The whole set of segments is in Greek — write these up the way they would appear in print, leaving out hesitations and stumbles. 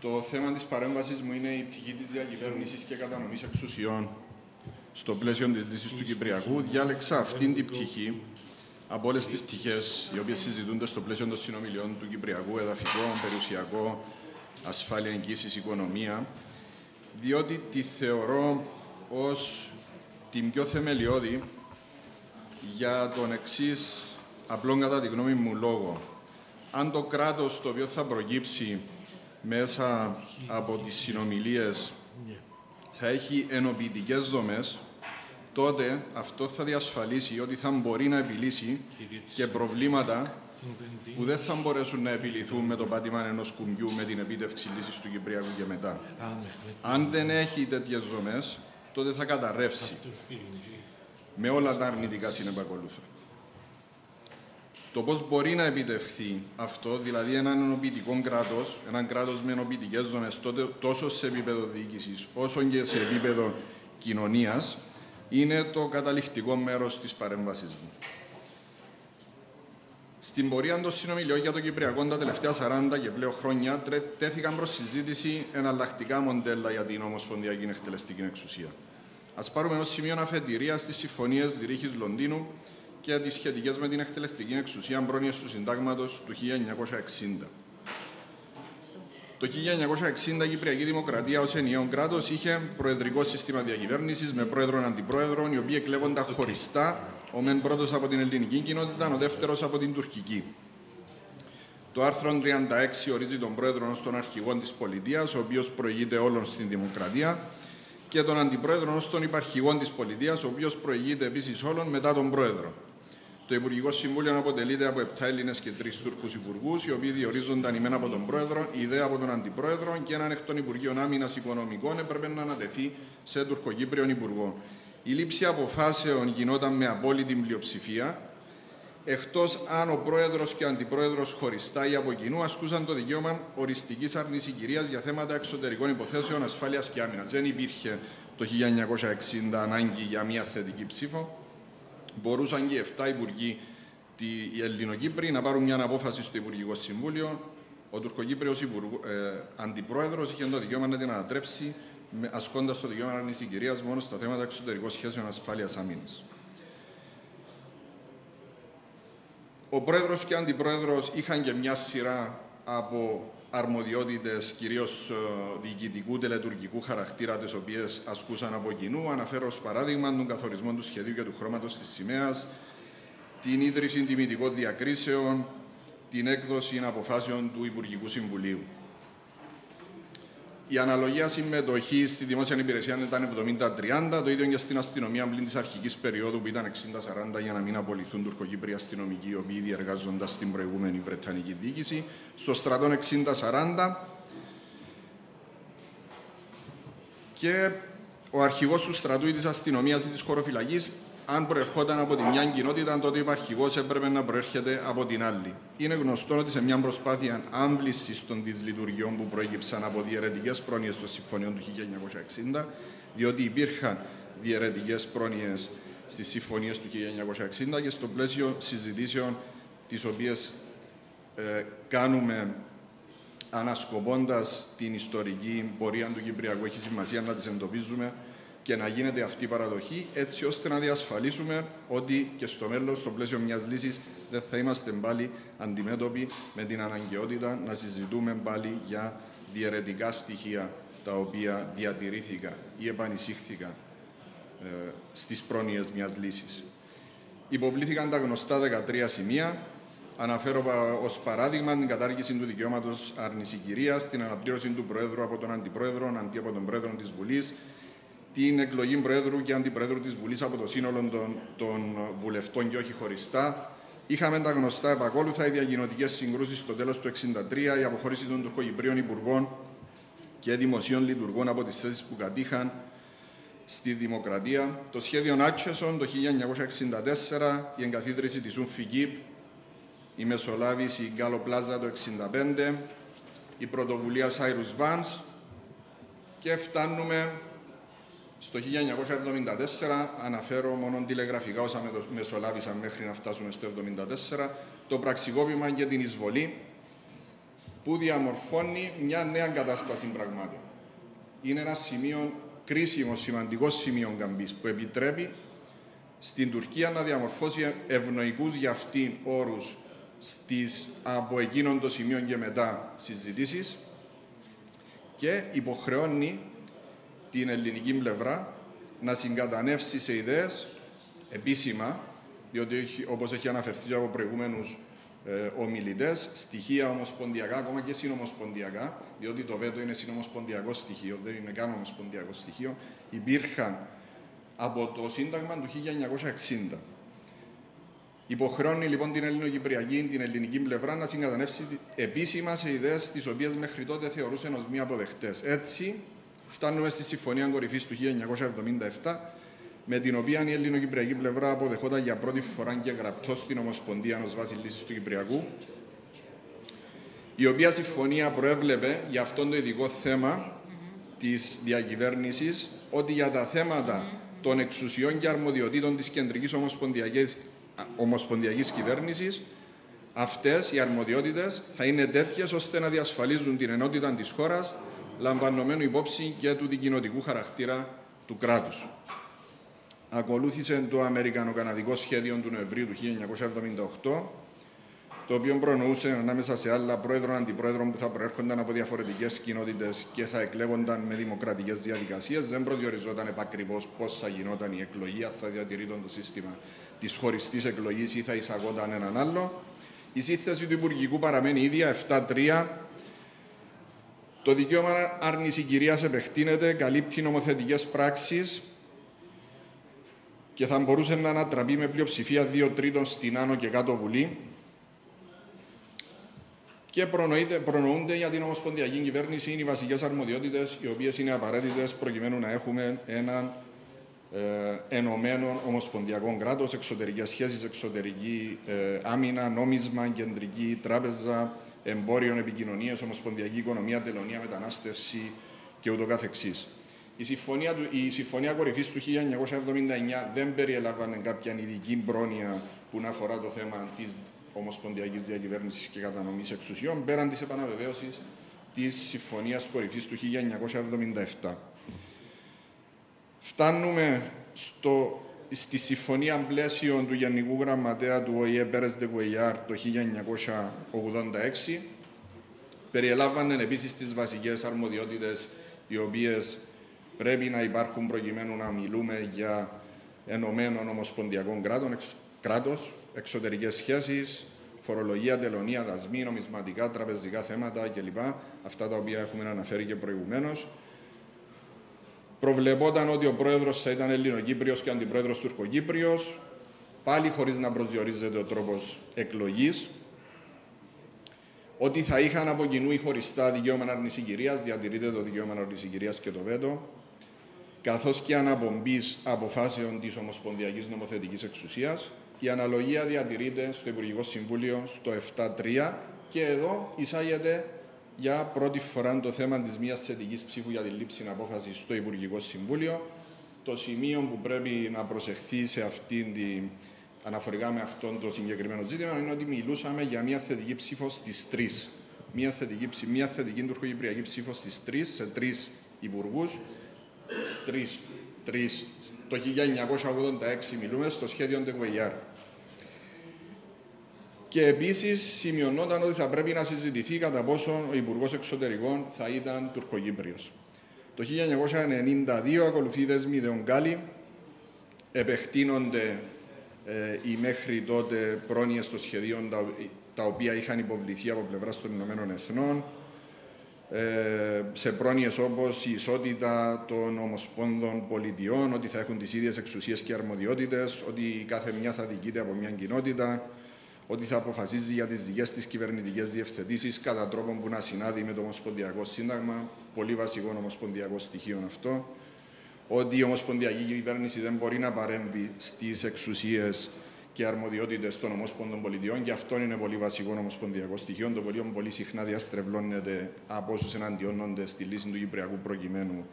Το θέμα της παρέμβασης μου είναι η πτυχή της διακυβέρνησης και κατανομής εξουσιών στο πλαίσιο της λύσης του Κυπριακού. Διάλεξα αυτήν την πτυχή από όλες τις πτυχές οι οποίες συζητούνται στο πλαίσιο των συνομιλιών του Κυπριακού, εδαφικό, περιουσιακό, ασφάλεια, εγγύσεις, οικονομία, διότι τη θεωρώ ως την πιο θεμελιώδη για τον εξής απλό κατά τη γνώμη μου λόγο. Αν το κράτος το οποίο θα προκύψει μέσα από τις συνομιλίες θα έχει ενοποιητικές δομές, τότε αυτό θα διασφαλίσει ότι θα μπορεί να επιλύσει και προβλήματα που δεν θα μπορέσουν να επιληθούν με το πάτημα ενός κουμπιού με την επίτευξη λύσης του Κυπριακού και μετά. Αν δεν έχει τέτοιες δομές, τότε θα καταρρεύσει με όλα τα αρνητικά συνεπακολούθα. Το πώς μπορεί να επιτευχθεί αυτό, δηλαδή έναν ενοποιητικό κράτος, έναν κράτος με ενοποιητικές δομές, τόσο σε επίπεδο διοίκησης όσο και σε επίπεδο κοινωνίας, είναι το καταληκτικό μέρος της παρέμβασης μου. Στην πορεία των συνομιλιών για το Κυπριακό τα τελευταία 40 και πλέον χρόνια τέθηκαν προς συζήτηση εναλλακτικά μοντέλα για την ομοσπονδιακή εκτελεστική εξουσία. Ας πάρουμε ως σημείο αφετηρία στις συμφωνίες Ζηρίχης Λονδίνου και τις σχετικές με την εκτελεστική εξουσία πρόνοιες του Συντάγματος του 1960. Το 1960 η Κυπριακή Δημοκρατία ως ενιαίο κράτος είχε προεδρικό σύστημα διακυβέρνησης με πρόεδρον αντιπρόεδρον, οι οποίοι εκλέγονταν χωριστά, ο μεν πρώτος από την ελληνική κοινότητα, ο δεύτερος από την τουρκική. Το άρθρο 36 ορίζει τον πρόεδρο ως τον αρχηγό της πολιτείας, ο οποίος προηγείται όλων στην δημοκρατία, και τον αντιπρόεδρο ως τον υπαρχηγό της πολιτείας, ο οποίος προηγείται επίσης όλων μετά τον πρόεδρο. Το Υπουργικό Συμβούλιο αποτελείται από 7 Έλληνες και 3 Τούρκους υπουργούς, οι οποίοι διορίζονταν ημένα από τον πρόεδρο, η ιδέα από τον αντιπρόεδρο, και έναν εκ των Υπουργείων Άμυνας Οικονομικών έπρεπε να ανατεθεί σε τουρκοκύπριον υπουργό. Η λήψη αποφάσεων γινόταν με απόλυτη πλειοψηφία, εκτός αν ο πρόεδρος και ο αντιπρόεδρος χωριστά ή από κοινού ασκούσαν το δικαίωμα οριστικής αρνησικηρίας για θέματα εξωτερικών υποθέσεων, ασφάλειας και άμυνας. Δεν υπήρχε το 1960 ανάγκη για μια θετική ψήφο. Μπορούσαν και οι 7 υπουργοί, οι Ελληνοκύπριοι, να πάρουν μια απόφαση στο Υπουργικό Συμβούλιο. Ο τουρκοκύπριος αντιπρόεδρος είχε το δικαίωμα να την ανατρέψει, ασκώντας το δικαίωμα αρνησικηρίας μόνο στα θέματα εξωτερικών σχέσεων, ασφάλειας, άμυνας. Ο πρόεδρος και ο αντιπρόεδρος είχαν και μια σειρά από αρμοδιότητες, κυρίως διοικητικού, τελετουργικού χαρακτήρα, τις οποίες ασκούσαν από κοινού. Αναφέρω ως παράδειγμα τον καθορισμό του σχεδίου και του χρώματος της σημαίας, την ίδρυση τιμητικών διακρίσεων, την έκδοση αποφάσεων του Υπουργικού Συμβουλίου. Η αναλογία συμμετοχή στη δημόσια υπηρεσία ήταν 70-30, το ίδιο και στην αστυνομία πλην της αρχικής περίοδου που ήταν 60-40 για να μην απολυθούν τουρκοκύπριοι αστυνομικοί οι οποίοι διεργάζονταν στην προηγούμενη Βρετανική διοίκηση. Στο στρατόν 60-40 και ο αρχηγός του στρατού ή της αστυνομίας ή της χωροφυλακής, αν προερχόταν από τη μια κοινότητα, τότε ο υπαρχηγός έπρεπε να προέρχεται από την άλλη. Είναι γνωστό ότι σε μια προσπάθεια άμβλησης των δυσλειτουργιών που προέκυψαν από διαιρετικές πρόνοιες των συμφωνιών του 1960, διότι υπήρχαν διαιρετικές πρόνοιες στις συμφωνίες του 1960 και στο πλαίσιο συζητήσεων τις οποίες κάνουμε ανασκοπώντας την ιστορική πορεία του Κυπριακού, έχει σημασία να τις εντοπίζουμε και να γίνεται αυτή η παραδοχή, έτσι ώστε να διασφαλίσουμε ότι και στο μέλλον, στο πλαίσιο μιας λύσης, δεν θα είμαστε πάλι αντιμέτωποι με την αναγκαιότητα να συζητούμε πάλι για διαιρετικά στοιχεία τα οποία διατηρήθηκαν ή επανεισήχθηκαν στις πρόνοιες μιας λύσης. Υποβλήθηκαν τα γνωστά 13 σημεία. Αναφέρω ως παράδειγμα την κατάργηση του δικαιώματος αρνησικηρίας, την αναπλήρωση του Προέδρου από τον Αντιπρόεδρο αντί από τον Πρόεδρο της Βουλής, την εκλογή Προέδρου και Αντιπροέδρου της Βουλής από το σύνολο των βουλευτών και όχι χωριστά. Είχαμε τα γνωστά επακόλουθα, οι διακοινωτικές συγκρούσεις στο τέλος του 1963, η αποχώρηση των τουρκοκυπρίων υπουργών και δημοσίων λειτουργών από τις θέσεις που κατήχαν στη Δημοκρατία. Το σχέδιο Άξεσον το 1964, η εγκαθίδρυση της UNFIGIP, η μεσολάβηση Γκάλο Πλάζα το 1965, η πρωτοβουλία Cyrus Vance και φτάνουμε στο 1974, αναφέρω μόνο τηλεγραφικά όσα μεσολάβησαν μέχρι να φτάσουμε στο 1974, το πραξικόπημα και την εισβολή που διαμορφώνει μια νέα κατάσταση πραγμάτων. Είναι ένα σημείο κρίσιμο, σημαντικό σημείο καμπής που επιτρέπει στην Τουρκία να διαμορφώσει ευνοϊκούς για αυτήν όρους από εκείνον το σημείο και μετά συζητήσεις και υποχρεώνει την ελληνική πλευρά να συγκατανεύσει σε ιδέες επίσημα, διότι όπως έχει αναφερθεί από προηγούμενους ομιλητές, στοιχεία ομοσπονδιακά, ακόμα και συνομοσπονδιακά, διότι το βέτο είναι συνομοσπονδιακό στοιχείο, δεν είναι καν ομοσπονδιακό στοιχείο, υπήρχαν από το Σύνταγμα του 1960. Υποχρεώνει λοιπόν την ελληνοκυπριακή, την ελληνική πλευρά να συγκατανεύσει επίσημα σε ιδέες τις οποίες μέχρι τότε θεωρούσαν ως μη αποδεκτές. Έτσι, φτάνουμε στη Συμφωνία Κορυφής του 1977, με την οποία η ελληνοκυπριακή πλευρά αποδεχόταν για πρώτη φορά και γραπτό στην Ομοσπονδία ως βάση λύσης του Κυπριακού, η οποία συμφωνία προέβλεπε για αυτό το ειδικό θέμα της διακυβέρνησης ότι για τα θέματα των εξουσιών και αρμοδιοτήτων της κεντρικής ομοσπονδιακής κυβέρνησης, αυτές οι αρμοδιότητες θα είναι τέτοιες ώστε να διασφαλίζουν την ενότητα της χώρας, λαμβανωμένου υπόψη και του δικοινοτικού χαρακτήρα του κράτους. Ακολούθησε το Αμερικανο-Καναδικό σχέδιο του Νοεμβρίου του 1978, το οποίο προνοούσε ανάμεσα σε άλλα πρόεδρο-αντιπρόεδρο που θα προέρχονταν από διαφορετικές κοινότητες και θα εκλέγονταν με δημοκρατικές διαδικασίες. Δεν προσδιοριζόταν επακριβώς πώς θα γινόταν η εκλογή, αν θα διατηρείται το σύστημα της χωριστής εκλογής ή θα εισαγόταν έναν άλλο. Η σύνθεση του Υπουργικού παραμένει ίδια, 7-3. Το δικαίωμα άρνηση κυρίας επεκτείνεται, καλύπτει νομοθετικές πράξεις και θα μπορούσε να ανατραπεί με πλειοψηφία 2/3 στην Άνω και Κάτω Βουλή. Και προνοούνται για την Ομοσπονδιακή Κυβέρνηση οι βασικές αρμοδιότητες, οι οποίες είναι απαραίτητες προκειμένου να έχουμε έναν ενωμένο ομοσπονδιακό κράτος, εξωτερικές σχέσεις, εξωτερική άμυνα, νόμισμα, κεντρική τράπεζα, εμπόριο, επικοινωνίες, ομοσπονδιακή οικονομία, τελωνία, μετανάστευση και ούτω καθεξής. Η Συμφωνία Κορυφής του 1979 δεν περιέλαβαν κάποια ειδική πρόνοια που να αφορά το θέμα της ομοσπονδιακής διακυβέρνησης και κατανομής εξουσιών, πέραν της επαναβεβαίωσης της Συμφωνίας Κορυφής του 1977. Φτάνουμε στη Συμφωνία Πλαίσιο του Γενικού Γραμματέα του ΟΗΕ Πέρες de Cuéllar το 1986. Περιελάβανε επίσης τις βασικές αρμοδιότητες οι οποίες πρέπει να υπάρχουν προκειμένου να μιλούμε για ενωμένο ομοσπονδιακό κράτος, εξωτερικές σχέσεις, φορολογία, τελωνία, δασμοί, νομισματικά, τραπεζικά θέματα κλπ. Αυτά τα οποία έχουμε αναφέρει και προηγουμένως. Προβλεπόταν ότι ο πρόεδρος θα ήταν Ελληνοκύπριος και ο αντιπρόεδρος Τουρκοκύπριος, πάλι χωρίς να προσδιορίζεται ο τρόπος εκλογής. Ότι θα είχαν από κοινού ή χωριστά δικαίωμα άρνηση κυρίας, διατηρείται το δικαίωμα άρνηση κυρίας και το βέτο, καθώς και αναπομπής αποφάσεων της Ομοσπονδιακής Νομοθετικής Εξουσίας. Η αναλογία διατηρείται στο Υπουργικό Συμβούλιο στο 7-3 και εδώ εισάγεται για πρώτη φορά το θέμα της μίας θετικής ψήφου για τη λήψη απόφασης στο Υπουργικό Συμβούλιο. Το σημείο που πρέπει να προσεχθεί αναφορικά με αυτό το συγκεκριμένο ζήτημα είναι ότι μιλούσαμε για μια θετική ψήφο στις 3. Μια θετική τουρκοκυπριακή ψήφο στις 3, σε 3 υπουργούς. 3. Το 1986 μιλούμε στο σχέδιο de Cuéllar. Και επίσης σημειωνόταν ότι θα πρέπει να συζητηθεί κατά πόσο ο Υπουργός Εξωτερικών θα ήταν Τουρκοκύπριος. Το 1992 ακολουθεί η δέσμη Δεογκάλη, επεκτείνονται οι μέχρι τότε πρόνοιες των σχεδίων τα οποία είχαν υποβληθεί από πλευράς των Ηνωμένων Εθνών, σε πρόνοιες όπως η ισότητα των Ομοσπόνδων Πολιτειών, ότι θα έχουν τις ίδιες εξουσίες και αρμοδιότητες, ότι κάθε μια θα διοικείται από μια κοινότητα, ότι θα αποφασίζει για τις δικές της κυβερνητικές διευθετήσεις κατά τρόπον που να συνάδει με το Ομοσπονδιακό Σύνταγμα, πολύ βασικό ομοσπονδιακό στοιχείο αυτό, ότι η Ομοσπονδιακή Κυβέρνηση δεν μπορεί να παρέμβει στις εξουσίες και αρμοδιότητες των Ομόσπονδων Πολιτειών, και αυτό είναι πολύ βασικό ομοσπονδιακό στοιχείο, το οποίο πολύ συχνά διαστρεβλώνεται από όσους εναντιώνονται στη λύση του Κυπριακού προκειμένου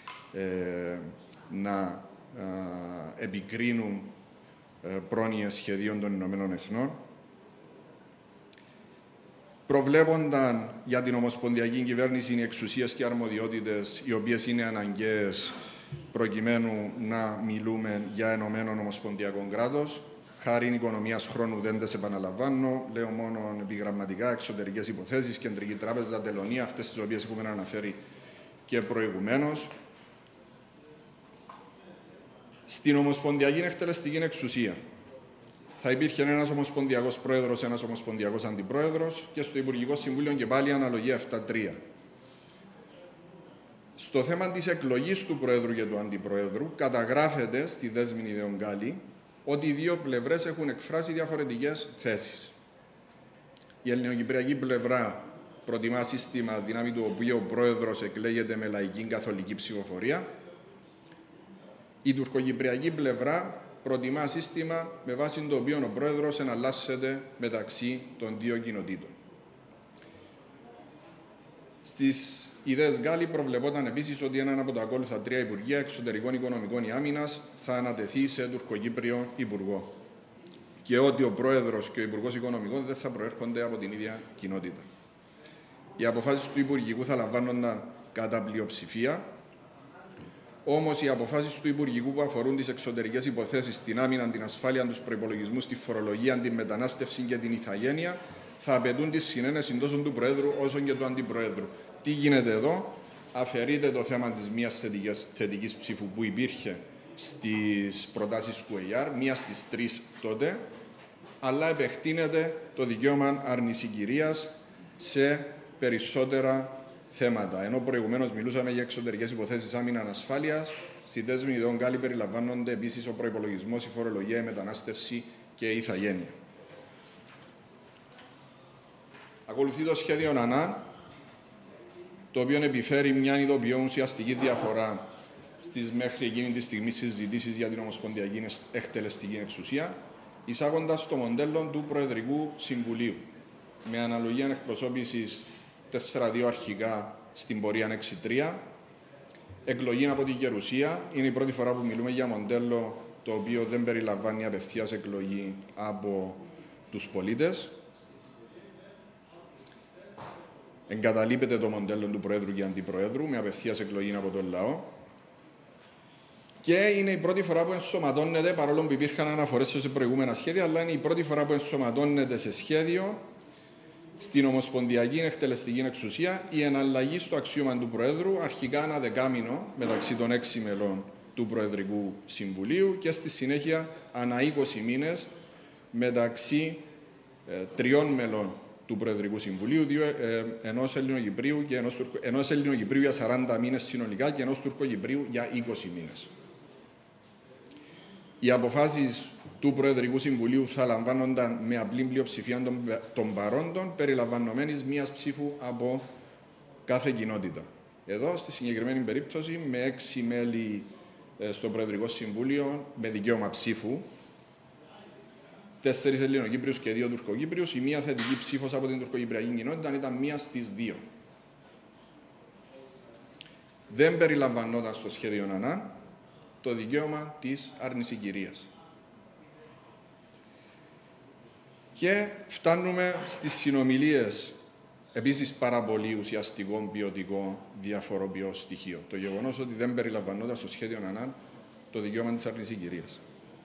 να επικρίνουν πρόνοιες σχεδίων των Ηνωμένων Εθνών. Προβλέπονταν για την Ομοσπονδιακή Κυβέρνηση οι εξουσίες και αρμοδιότητες οι οποίες είναι αναγκαίες προκειμένου να μιλούμε για ενωμένο ομοσπονδιακό κράτος. Χάρη οικονομίας χρόνου δεν τις επαναλαμβάνω. Λέω μόνο επιγραμματικά, εξωτερικές υποθέσεις, κεντρική τράπεζα, τελωνία, αυτές τις οποίες έχουμε αναφέρει και προηγουμένως. Στην Ομοσπονδιακή Εκτελεστική Εξουσία θα υπήρχε ένας ομοσπονδιακός πρόεδρος, ένας ομοσπονδιακός αντιπρόεδρος και στο Υπουργικό Συμβούλιο και πάλι αναλογία 7-3. Στο θέμα της εκλογής του Προέδρου και του Αντιπροέδρου καταγράφεται στη δέσμη ιδεών Γκάλι ότι οι δύο πλευρές έχουν εκφράσει διαφορετικές θέσεις. Η ελληνοκυπριακή πλευρά προτιμά σύστημα δυνάμει του οποίου ο Πρόεδρος εκλέγεται με λαϊκή καθολική ψηφοφορία. Η τουρκοκυπριακή πλευρά προτιμά σύστημα με βάση το οποίο ο Πρόεδρος εναλλάσσεται μεταξύ των δύο κοινοτήτων. Στις ιδέες Γκάλι προβλεπόταν επίσης ότι έναν από τα ακόλουθα 3 Υπουργεία Εξωτερικών Οικονομικών ή Άμυνας θα ανατεθεί σε τουρκοκύπριο Υπουργό και ότι ο Πρόεδρος και ο Υπουργός Οικονομικών δεν θα προέρχονται από την ίδια κοινότητα. Οι αποφάσεις του Υπουργικού θα λαμβάνονταν κατά πλειοψηφία. Όμως, οι αποφάσεις του Υπουργικού που αφορούν τις εξωτερικές υποθέσεις, την άμυνα, την ασφάλεια, τους προϋπολογισμούς, τη φορολογία, την μετανάστευση και την ηθαγένεια θα απαιτούν τη συνένεση τόσο του Προέδρου όσο και του Αντιπροέδρου. Τι γίνεται εδώ? Αφαιρείται το θέμα της μίας θετικής ψήφου που υπήρχε στις προτάσεις του ΕΙΑΡ, μία στις 3 τότε, αλλά επεκτείνεται το δικαίωμα αρνησικυρίας σε περισσότερα θέματα. Ενώ προηγουμένως μιλούσαμε για εξωτερικές υποθέσεις, άμυνα, ασφάλειας, στη δέσμη ιδεών Γκάλι περιλαμβάνονται επίσης ο προϋπολογισμός, η φορολογία, η μετανάστευση και η ηθαγένεια. Ακολουθεί το σχέδιο ΑΝΑΝ, το οποίο επιφέρει μια ειδοποιώ ουσιαστική διαφορά στις μέχρι εκείνη τη στιγμή συζητήσεις για την Ομοσπονδιακή Εκτελεστική Εξουσία, εισάγοντας το μοντέλο του Προεδρικού Συμβουλίου, με αναλογία εκπροσώπησης 4-2 αρχικά στην πορεία 6-3, εκλογή από την Γερουσία. Είναι η πρώτη φορά που μιλούμε για μοντέλο το οποίο δεν περιλαμβάνει απευθείας εκλογή από τους πολίτες. Εγκαταλείπεται το μοντέλο του Προέδρου και Αντιπροέδρου με απευθείας εκλογή από τον λαό. Και είναι η πρώτη φορά που ενσωματώνεται, παρόλο που υπήρχαν αναφορές σε προηγούμενα σχέδια, αλλά είναι η πρώτη φορά που ενσωματώνεται σε σχέδιο στην Ομοσπονδιακή Εκτελεστική Εξουσία η εναλλαγή στο αξίωμα του Προέδρου, αρχικά ένα δεκάμηνο μεταξύ των 6 μελών του Προεδρικού Συμβουλίου και στη συνέχεια ανά 20 μήνες μεταξύ 3 μελών του Προεδρικού Συμβουλίου, ενός Ελληνοκυπρίου για 40 μήνες συνολικά και ενός Τουρκοκυπρίου για 20 μήνες. Οι αποφάσεις του Προεδρικού Συμβουλίου θα λαμβάνονταν με απλή πλειοψηφία των παρόντων, περιλαμβανομένης μίας ψήφου από κάθε κοινότητα. Εδώ, στη συγκεκριμένη περίπτωση, με 6 μέλη στο Προεδρικό Συμβούλιο με δικαίωμα ψήφου, 4 Ελληνοκύπριους και 2 Τουρκοκύπριους, η μία θετική ψήφος από την τουρκοκυπριακή κοινότητα ήταν μία στις 2. Δεν περιλαμβανόταν στο σχέδιο ΑΝΑΝ το δικαίωμα της αρνησικυρίας. Και φτάνουμε στις συνομιλίες, επίσης πάρα πολύ ουσιαστικό, ποιοτικό, διαφοροποιό στοιχείο. Το γεγονός ότι δεν περιλαμβανόταν στο σχέδιο ΑΝΑΝ το δικαίωμα της αρνησικυρίας.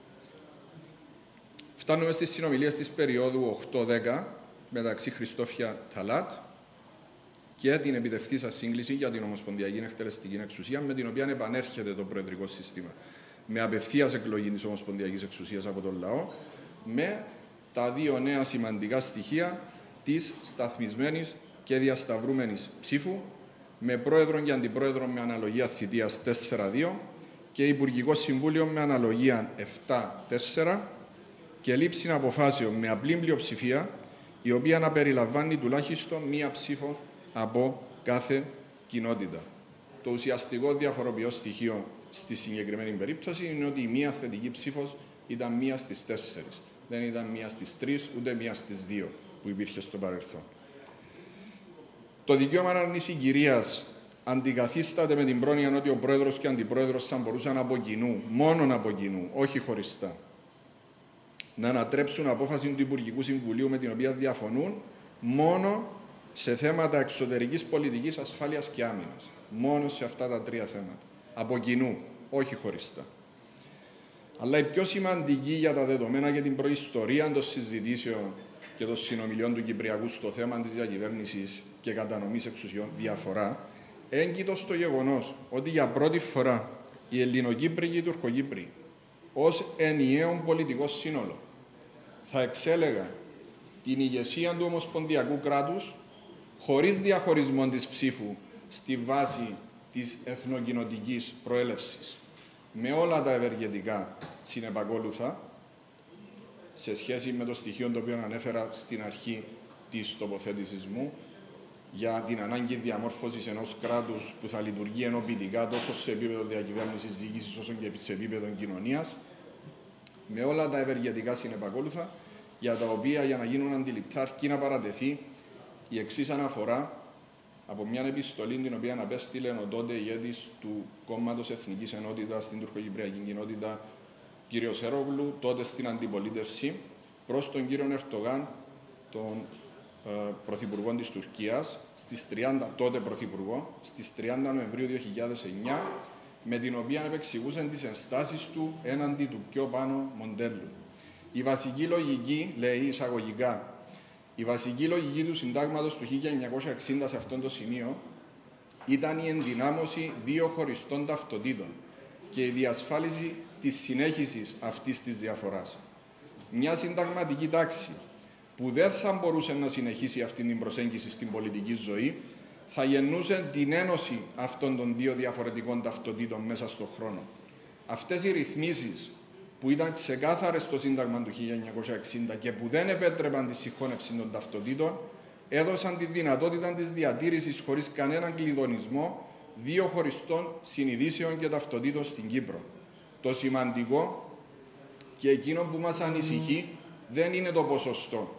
Φτάνουμε στις συνομιλίες της περίοδου 8-10 μεταξύ Χριστόφια Ταλάτ και την επιτευχθήσα σύγκληση για την Ομοσπονδιακή Εκτελεστική Εξουσία, με την οποία επανέρχεται το προεδρικό σύστημα με απευθείας εκλογή της Ομοσπονδιακής Εξουσίας από τον λαό, με τα 2 νέα σημαντικά στοιχεία της σταθμισμένης και διασταυρούμενης ψήφου, με πρόεδρο και αντιπρόεδρο με αναλογία θητείας 4-2 και Υπουργικό Συμβούλιο με αναλογία 7-4 και λήψη αποφάσεων με απλή πλειοψηφία, η οποία να περιλαμβάνει τουλάχιστον μία ψήφο από κάθε κοινότητα. Το ουσιαστικό διαφοροποιό στοιχείο στη συγκεκριμένη περίπτωση είναι ότι η μία θετική ψήφος ήταν μία στις 4. Δεν ήταν μία στις 3, ούτε μία στις 2 που υπήρχε στο παρελθόν. Το δικαίωμα αρνησικυρίας αντικαθίσταται με την πρόνοια ότι ο πρόεδρος και ο αντιπρόεδρος θα μπορούσαν από κοινού, μόνον από κοινού, όχι χωριστά, να ανατρέψουν απόφαση του Υπουργικού Συμβουλίου με την οποία διαφωνούν, μόνο σε θέματα εξωτερικής πολιτικής, ασφάλειας και άμυνας. Μόνο σε αυτά τα τρία θέματα. Από κοινού, όχι χωριστά. Αλλά η πιο σημαντική για τα δεδομένα και την προϊστορία των συζητήσεων και των συνομιλιών του Κυπριακού στο θέμα της διακυβέρνησης και κατανομής εξουσιών διαφορά, έγκυτο στο γεγονός ότι για πρώτη φορά οι Ελληνοκύπροι και οι Τουρκοκύπροι ως ενιαίο πολιτικό σύνολο θα εξέλεγαν την ηγεσία του Ομοσπονδιακού κράτους χωρίς διαχωρισμό της ψήφου στη βάση της εθνοκοινοτικής προέλευσης, με όλα τα ευεργετικά συνεπακόλουθα, σε σχέση με το στοιχείο το οποίο ανέφερα στην αρχή της τοποθέτησης μου, για την ανάγκη διαμόρφωσης ενός κράτους που θα λειτουργεί ενοποιητικά τόσο σε επίπεδο διακυβέρνησης διοίκησης όσο και σε επίπεδο κοινωνίας, με όλα τα ευεργετικά συνεπακόλουθα, για τα οποία, για να γίνουν αντιληπτά, αρκεί να παρατεθεί η εξής αναφορά από μια επιστολή την οποία απέστειλε ο τότε ηγέτης του Κόμματος Εθνικής Ενότητας στην τουρκοκυπριακή κοινότητα, κ. Ερόγλου, τότε στην αντιπολίτευση, προς τον κύριο Ερντογάν, τον Πρωθυπουργό της Τουρκίας, τότε Πρωθυπουργό, στις 30 Νοεμβρίου 2009, με την οποία επεξηγούσαν τις ενστάσεις του έναντι του πιο πάνω μοντέλου. Η βασική λογική, λέει εισαγωγικά, η βασική λογική του συντάγματος του 1960 σε αυτό το σημείο ήταν η ενδυνάμωση δύο χωριστών ταυτοτήτων και η διασφάλιση της συνέχισης αυτής της διαφοράς. Μια συνταγματική τάξη που δεν θα μπορούσε να συνεχίσει αυτή την προσέγγιση στην πολιτική ζωή, θα γεννούσε την ένωση αυτών των δύο διαφορετικών ταυτοτήτων μέσα στον χρόνο. Αυτές οι ρυθμίσεις που ήταν ξεκάθαρες στο Σύνταγμα του 1960 και που δεν επέτρεπαν τη συγχώνευση των ταυτοτήτων, έδωσαν τη δυνατότητα της διατήρησης χωρίς κανέναν κλειδονισμό δύο χωριστών συνειδήσεων και ταυτοτήτων στην Κύπρο. Το σημαντικό και εκείνο που μας ανησυχεί δεν είναι το ποσοστό.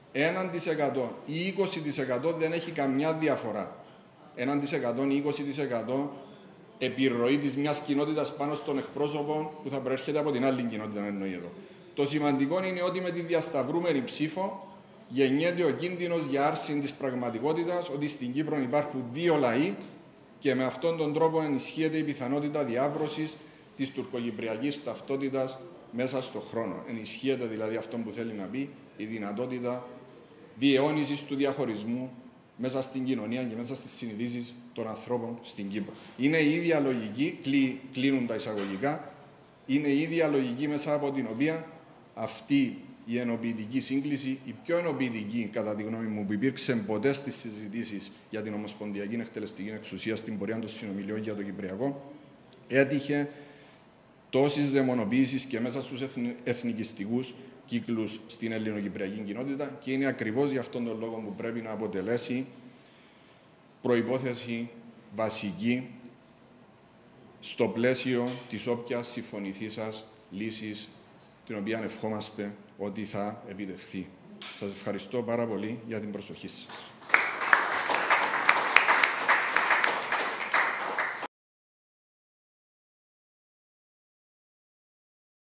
1% ή 20% δεν έχει καμιά διαφορά. 1% ή 20% επιρροή της μιας κοινότητας πάνω στον εκπρόσωπο που θα προέρχεται από την άλλη κοινότητα, εννοεί εδώ. Το σημαντικό είναι ότι με τη διασταυρούμενη ψήφο γεννιέται ο κίνδυνος για άρση της πραγματικότητας ότι στην Κύπρο υπάρχουν δύο λαοί και με αυτόν τον τρόπο ενισχύεται η πιθανότητα διάβρωσης της τουρκοκυπριακής ταυτότητας μέσα στον χρόνο. Ενισχύεται δηλαδή αυτό που θέλει να πει η δυνατότητα διαιώνισης του διαχωρισμού μέσα στην κοινωνία και μέσα στις συνειδήσεις των ανθρώπων στην Κύπρο. Είναι η ίδια λογική, κλείνουν τα εισαγωγικά, είναι η ίδια λογική μέσα από την οποία αυτή η ενοποιητική σύγκληση, η πιο ενοποιητική κατά τη γνώμη μου που υπήρξε ποτέ στις συζητήσεις για την Ομοσπονδιακή Εκτελεστική Εξουσία στην πορεία των συνομιλιών για το Κυπριακό, έτυχε τόσης δαιμονοποίησης και μέσα στους εθνικιστικούς κύκλους στην ελληνοκυπριακή κοινότητα και είναι ακριβώς για αυτόν τον λόγο που πρέπει να αποτελέσει προϋπόθεση βασική στο πλαίσιο της όποιας συμφωνηθήσας λύσης την οποία ευχόμαστε ότι θα επιτευχθεί. Σας ευχαριστώ πάρα πολύ για την προσοχή σας.